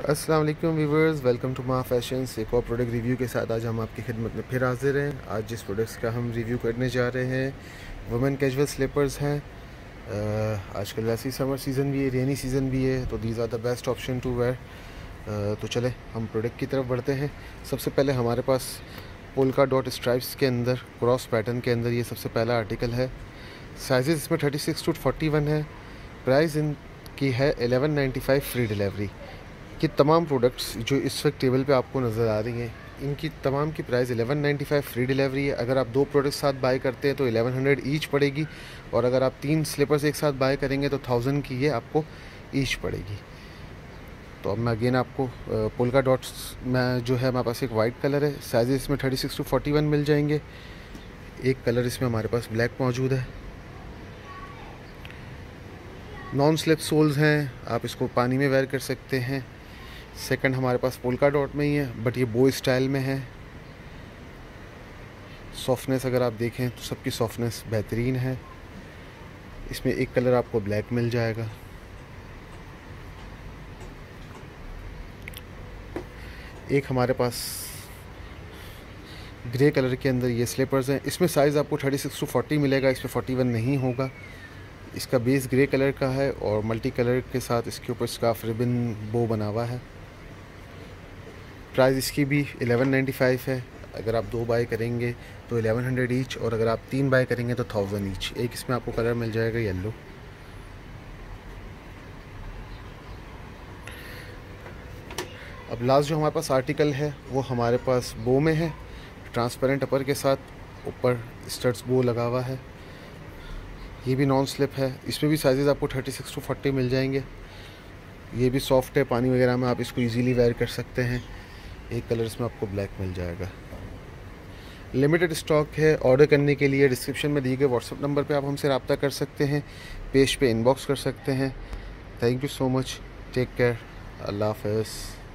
अस्सलाम वालेकुम viewers, welcome to Maa fashions. एक और प्रोडक्ट रिव्यू के साथ आज हम आपकी खिदमत में फिर हाजिर हैं। आज जिस प्रोडक्ट्स का हम रिव्यू करने जा रहे हैं वुमेन कैजुअल स्लीपर्स हैं। आजकल वैसे ही समर सीज़न भी है, रेनी सीज़न भी है, तो these are the best option to wear. तो चले हम प्रोडक्ट की तरफ बढ़ते हैं। सबसे पहले हमारे पास पोल्का डॉट स्ट्राइप्स के अंदर क्रॉस पैटर्न के अंदर ये सबसे पहला आर्टिकल है। साइजेस इसमें 36 to 41 है। प्राइस इनकी है 1195 फ्री डिलीवरी। ये तमाम प्रोडक्ट्स जो इस वक्त टेबल पे आपको नज़र आ रही हैं, इनकी तमाम की प्राइस 1195 फ्री डिलीवरी है। अगर आप दो प्रोडक्ट्स साथ बाय करते हैं तो 1100 ईच पड़ेगी, और अगर आप 3 स्लीपर्स एक साथ बाय करेंगे तो 1000 की ये आपको ईच पड़ेगी। तो अब मैं अगेन आपको पोल्का डॉट्स में जो है हमारे पास एक वाइट कलर है। साइज इसमें 36 to 41 मिल जाएंगे। एक कलर इसमें हमारे पास ब्लैक मौजूद है। नॉन स्लिप सोल्स हैं, आप इसको पानी में वेयर कर सकते हैं। सेकंड हमारे पास पोल्का डॉट में ही है, बट ये बो स्टाइल में है। सॉफ्टनेस अगर आप देखें तो सबकी सॉफ्टनेस बेहतरीन है। इसमें एक कलर आपको ब्लैक मिल जाएगा। एक हमारे पास ग्रे कलर के अंदर ये स्लीपर्स हैं। इसमें साइज़ आपको 36 to 40 मिलेगा, इसमें 41 नहीं होगा। इसका बेस ग्रे कलर का है और मल्टी कलर के साथ इसके ऊपर स्कार्फ रिबन बो बना हुआ है। प्राइस इसकी भी 1195 है। अगर आप दो बाय करेंगे तो 1100 ईच, और अगर आप 3 बाय करेंगे तो 1000 ईच। एक इसमें आपको कलर मिल जाएगा येलो। अब लास्ट जो हमारे पास आर्टिकल है वो हमारे पास बो में है, ट्रांसपेरेंट अपर के साथ, ऊपर स्टड्स बो लगा हुआ है। ये भी नॉन स्लिप है। इसमें भी साइजेस आपको 36 to 40 मिल जाएंगे। ये भी सॉफ्ट है, पानी वगैरह में आप इसको इजीली वेयर कर सकते हैं। एक कलर इसमें आपको ब्लैक मिल जाएगा। लिमिटेड स्टॉक है। ऑर्डर करने के लिए डिस्क्रिप्शन में दिए गए व्हाट्सएप नंबर पे आप हमसे रब्ता कर सकते हैं, पेज पे इनबॉक्स कर सकते हैं। Thank you so much. Take care. अल्लाह हाफ़िज़।